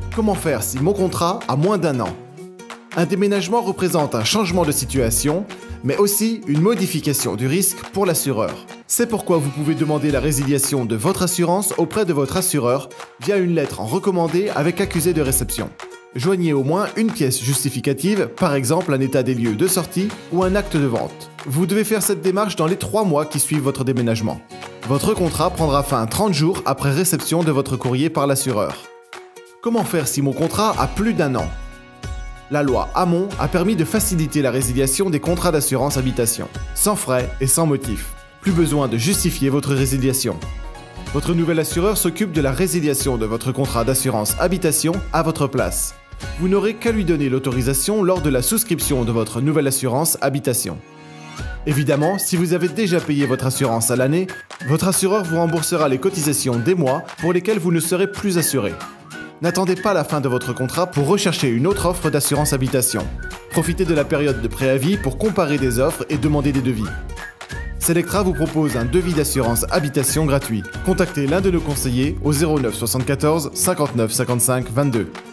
Comment faire si mon contrat a moins d'1 an? Un déménagement représente un changement de situation, mais aussi une modification du risque pour l'assureur. C'est pourquoi vous pouvez demander la résiliation de votre assurance auprès de votre assureur via une lettre en recommandé avec accusé de réception. Joignez au moins une pièce justificative, par exemple un état des lieux de sortie ou un acte de vente. Vous devez faire cette démarche dans les 3 mois qui suivent votre déménagement. Votre contrat prendra fin 30 jours après réception de votre courrier par l'assureur. Comment faire si mon contrat a plus d'1 an? La loi Hamon a permis de faciliter la résiliation des contrats d'assurance habitation, sans frais et sans motif. Plus besoin de justifier votre résiliation. Votre nouvel assureur s'occupe de la résiliation de votre contrat d'assurance habitation à votre place. Vous n'aurez qu'à lui donner l'autorisation lors de la souscription de votre nouvelle assurance habitation. Évidemment, si vous avez déjà payé votre assurance à l'année, votre assureur vous remboursera les cotisations des mois pour lesquels vous ne serez plus assuré. N'attendez pas la fin de votre contrat pour rechercher une autre offre d'assurance habitation. Profitez de la période de préavis pour comparer des offres et demander des devis. Selectra vous propose un devis d'assurance habitation gratuit. Contactez l'un de nos conseillers au 09 74 59 55 22.